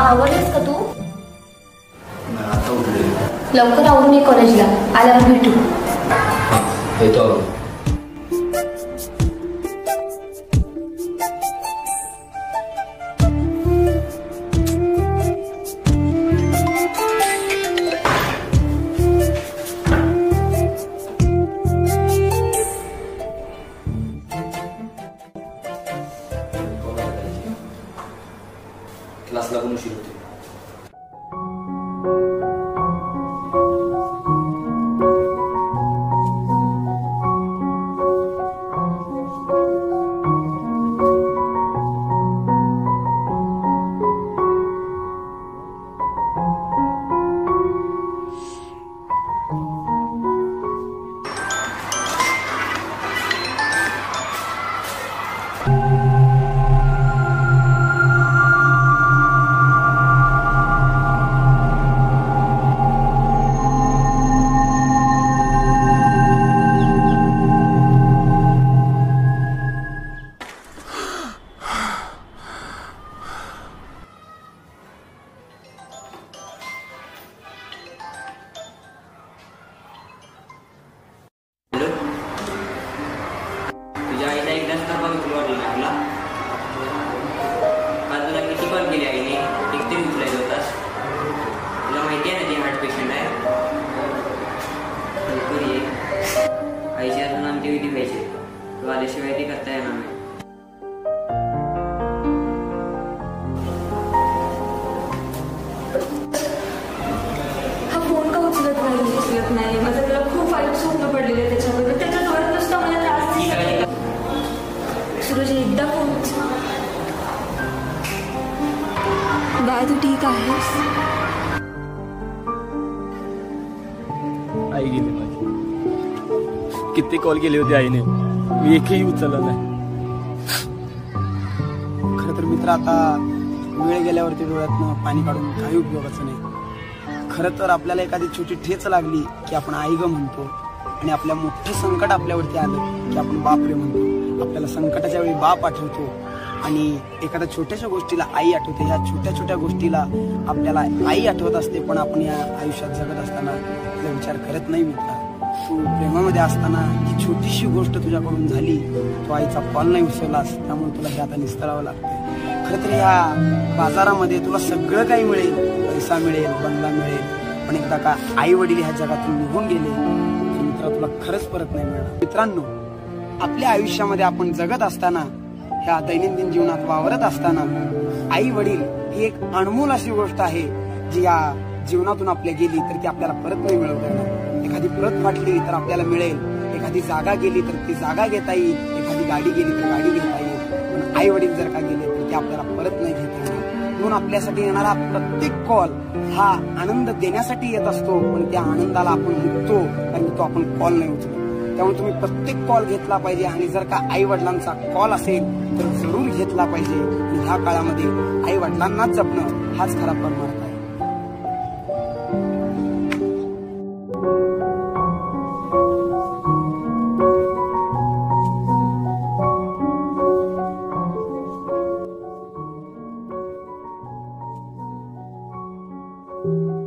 आवडलीस का तू? आता उठले. लवकर आवरून ये कॉलेजला, आल्यावर भेटू. येतो. क्लासला पण उशीर होते. तुझ्या आईला एकदाच तर बघितलं वाटलं ना तुला? आज तुला किती कॉल केली आईने? एकतरी उचलायला होतास. तुला माहिती आहे ना ती हार्ट पेशंट आहे. लवकर ये. आईची अजून अंत्यविधी पाहिजे. तू आल्याशिवाय ती करता येणार नाही. हा फोन का उचलत नाही? माझं तुला खूप वाईट स्वप्न पडलेलं आहे त्याच्याबरोबर. त्याच्यावर नुसतं मला त्रास. सूरज एकदा फोन बाळ, तू ठीक आहेस? आई गेली माझी. किती कॉल केले होते आईने, मी एकही उचलला नाही. खरं तर मित्र, आता वेळ गेल्यावरती डोळ्यातनं पाणी काढून काही उपयोगाचं नाही. खरं तर आपल्याला एखादी छोटी ठेच लागली की आपण आई ग म्हणतो, आणि आपल्या मोठं संकट आपल्यावरती आलं की आपण बाप रे म्हणतो. आपल्याला संकटाच्या वेळी बाप आठवतो आणि एखाद्या छोट्याशा गोष्टीला आई आठवते. ह्या छोट्या छोट्या गोष्टीला आपल्याला आई आठवत असते, पण आपण या आयुष्यात जगत असताना त्याचा विचार करत नाही. मित्र, तू प्रेमामध्ये असताना जी छोटीशी गोष्ट तुझ्याकडून झाली, तो आईचा कॉल नाही उचललास, त्यामुळे तुला हे आता निस्तरावं लागतंय. खरं तर ह्या बाजारामध्ये तुला सगळं काही मिळेल, पैसा मिळेल, बंगला मिळेल, पण एकदा का आई वडील ह्या जगातून निघून गेले तर मित्र तुला खरंच परत नाही मिळणार. मित्रांनो, आपल्या आयुष्यामध्ये आपण जगत असताना, ह्या दैनंदिन जीवनात वावरत असताना, आई वडील ही एक अनमोल अशी गोष्ट आहे जी या जीवनातून आपल्या गेली तर ती आपल्याला परत नाही मिळवता येणार. एखादी प्रत फाटली तर आपल्याला मिळेल, एखादी जागा गेली तर ती जागा घेता येईल, एखादी गाडी गेली तर गाडी घेता येईल, पण आई वडील जर का गेले तर ते आपल्याला परत नाही घेता येणार. म्हणून आपल्यासाठी येणारा प्रत्येक कॉल हा आनंद देण्यासाठी येत असतो, पण त्या आनंदाला आपण मुकतो कारण तो आपण कॉल नाही उचलतो. त्यामुळे तुम्ही प्रत्येक कॉल घेतला पाहिजे, आणि जर का आई वडिलांचा कॉल असेल तर जरूर घेतला पाहिजे. आणि ह्या काळामध्ये आई वडिलांनाच जपणं हाच खरा परमार्थ आहे. Thank you.